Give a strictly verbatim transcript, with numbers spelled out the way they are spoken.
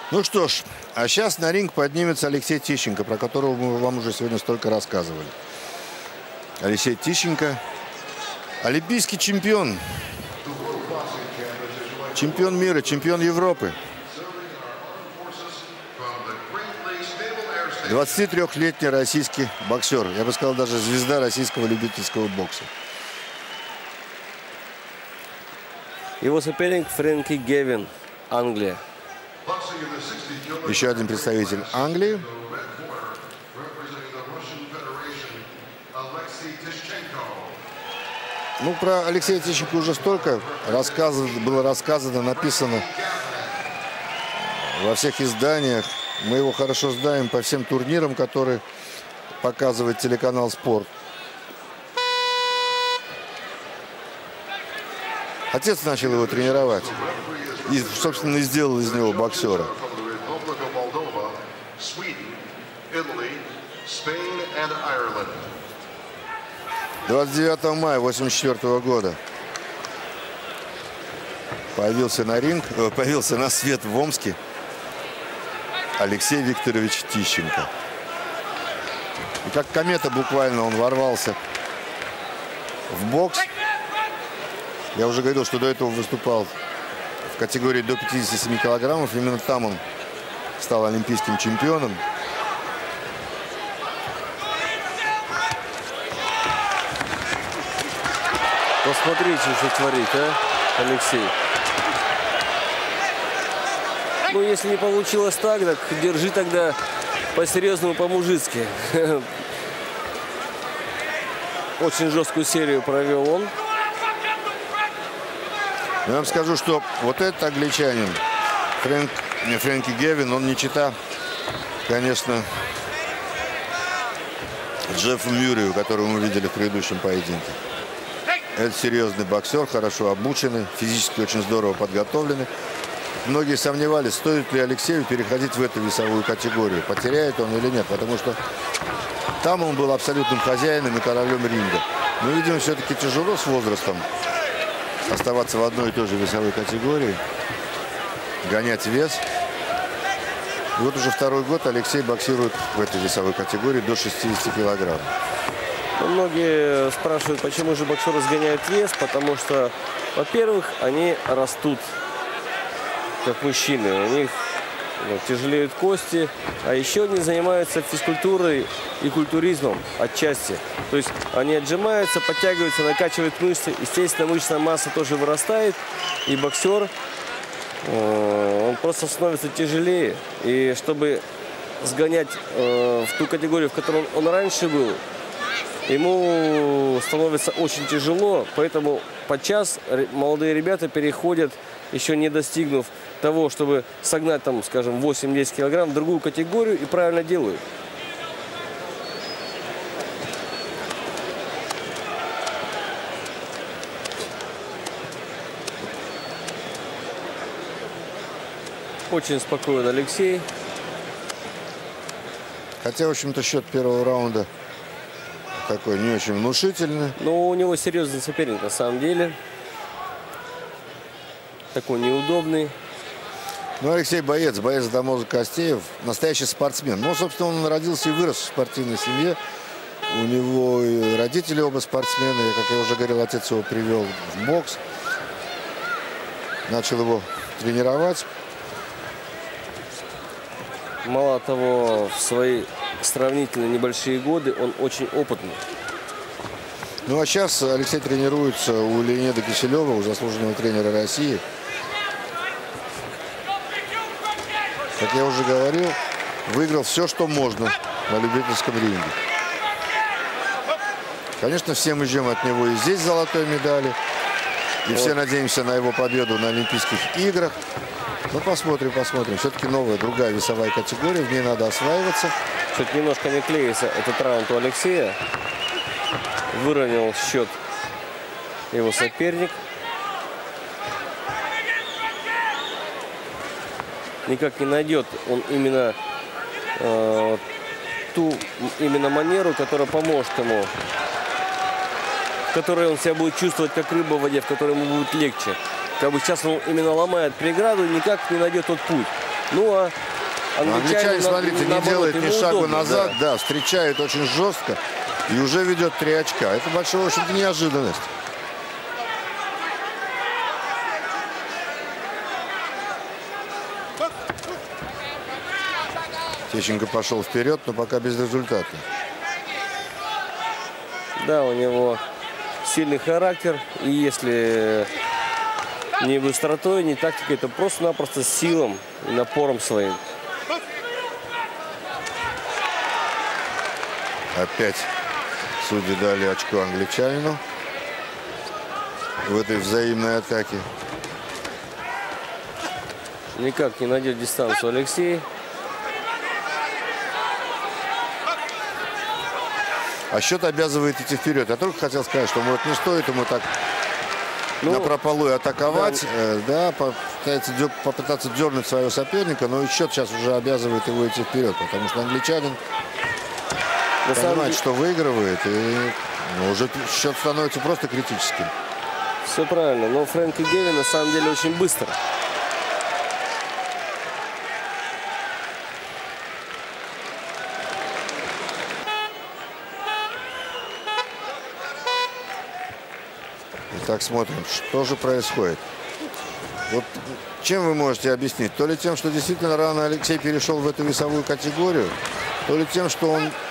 Ну что ж, а сейчас на ринг поднимется Алексей Тишченко, про которого мы вам уже сегодня столько рассказывали. Алексей Тишченко, олимпийский чемпион, чемпион мира, чемпион Европы. двадцатитрёхлетний российский боксер. Я бы сказал, даже звезда российского любительского бокса. Его соперник Фрэнки Гавин, Англия. Еще один представитель Англии. Ну, про Алексея Тишченко уже столько рассказано, было рассказано, написано во всех изданиях. Мы его хорошо знаем по всем турнирам, которые показывает телеканал «Спорт». Отец начал его тренировать и, собственно, и сделал из него боксера. двадцать девятого мая восемьдесят четвёртого года появился на ринг, появился на свет в Омске Алексей Викторович Тишченко. И как комета буквально он ворвался в бокс. Я уже говорил, что до этого выступал в категории до пятидесяти семи килограммов. Именно там он стал олимпийским чемпионом. Посмотрите, что творит, а, Алексей. Ну, если не получилось так, так держи тогда по-серьезному, по-мужицки. Очень жесткую серию провел он. Я вам скажу, что вот этот англичанин, Фрэнк, Фрэнки Гавин, он не чита, конечно, Джеффу Мюррею, которого мы видели в предыдущем поединке. Это серьезный боксер, хорошо обученный, физически очень здорово подготовленный. Многие сомневались, стоит ли Алексею переходить в эту весовую категорию, потеряет он или нет, потому что там он был абсолютным хозяином и королем ринга. Но, видимо, все-таки тяжело с возрастом оставаться в одной и той же весовой категории, гонять вес. И вот уже второй год Алексей боксирует в этой весовой категории до шестидесяти килограмм. Многие спрашивают, почему же боксеры сгоняют вес, потому что, во-первых, они растут как мужчины, у них ну, тяжелеют кости, а еще они занимаются физкультурой и культуризмом отчасти. То есть они отжимаются, подтягиваются, накачивают мышцы, естественно, мышечная масса тоже вырастает, и боксер, он просто становится тяжелее. И чтобы сгонять в ту категорию, в которой он раньше был, ему становится очень тяжело, поэтому подчас молодые ребята переходят, еще не достигнув того, чтобы согнать, там, скажем, восемь-десять килограмм в другую категорию, и правильно делают. Очень спокоен Алексей. Хотя, в общем-то, счет первого раунда такой не очень внушительный. Но у него серьезный соперник на самом деле. Такой неудобный. Ну, Алексей боец, боец до мозга костей, настоящий спортсмен. Ну, собственно, он родился и вырос в спортивной семье. У него и родители оба спортсмены. И, как я уже говорил, отец его привел в бокс. Начал его тренировать. Мало того, в свои сравнительно небольшие годы он очень опытный. Ну, а сейчас Алексей тренируется у Леонида Киселева, у заслуженного тренера России. Как я уже говорил, выиграл все, что можно на любительском ринге. Конечно, все мы ждем от него и здесь золотой медали. И вот. Все надеемся на его победу на Олимпийских играх. Ну, посмотрим, посмотрим. Все-таки новая, другая весовая категория. В ней надо осваиваться. Что-то немножко не клеится этот раунд у Алексея. Выровнял счет его соперник. Никак не найдет он именно э, ту именно манеру, которая поможет ему, в которой он себя будет чувствовать как рыба в воде, в которой ему будет легче. Как бы сейчас он именно ломает преграду и никак не найдет тот путь. Ну, а англичанин, смотрите, не делает ни шагу удобно, назад, да. да, встречает очень жестко и уже ведет три очка. Это большая, в общем-то, неожиданность. Тищенко пошел вперед, но пока без результата. Да, у него сильный характер. И если не быстротой, не тактикой, это просто-напросто силом и напором своим. Опять судьи дали очко англичанину в этой взаимной атаке. Никак не найдет дистанцию Алексей. А счет обязывает идти вперед. Я только хотел сказать, что может не стоит ему так ну, напрополую атаковать. Да, э, да попытаться, попытаться дернуть своего соперника, но и счет сейчас уже обязывает его идти вперед, потому что англичанин на понимает, деле... что выигрывает, и ну, уже счет становится просто критическим. Все правильно, но Фрэнки Гавин на самом деле очень быстро. Так, смотрим, что же происходит. Вот чем вы можете объяснить? То ли тем, что действительно рано Алексей перешел в эту весовую категорию, то ли тем, что он